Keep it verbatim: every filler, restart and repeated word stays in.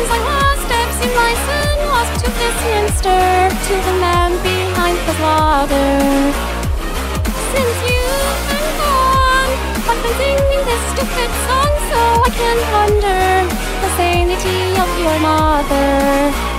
Since I was steps in my son was to this minster, to the man behind the slaughter. Since you've been gone, I've been singing this stupid song, so I can wonder the sanity of your mother.